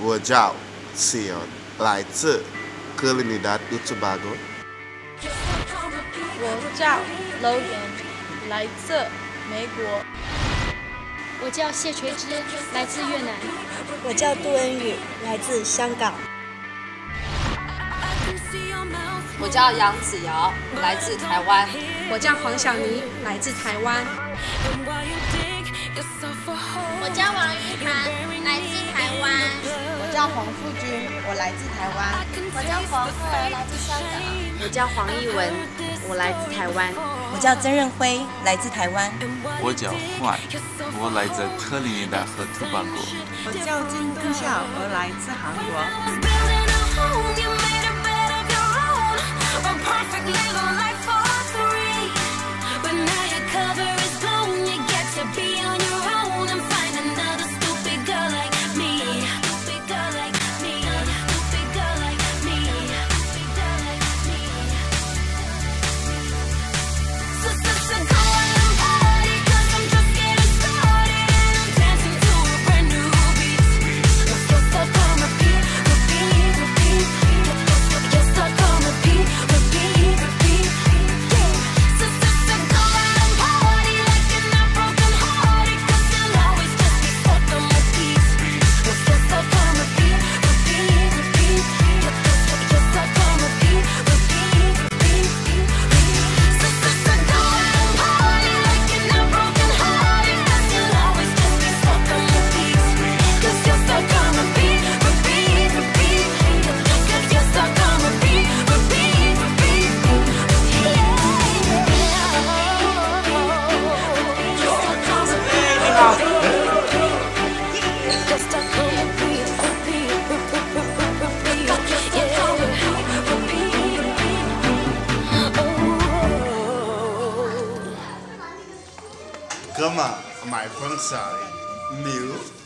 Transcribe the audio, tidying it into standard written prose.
我叫 Sion， 来自哥林达与多巴哥。 我叫 Logan， 来自美国。 我叫谢垂芝，来自越南。 我叫杜恩宇，来自香港。 我叫杨子瑶，来自台湾。 我叫黄小妮，来自台湾。 我叫王玉涵，来自台湾。 我叫黄富君，我来自台湾。 我叫黄鹤儿，来自香港。 我叫黄艺文，我来自台湾。 我叫曾任辉，来自台湾。 我叫焕，我来自哥林达和多巴哥。 我叫金东孝，我来自韩国。 哥们，买风扇，牛。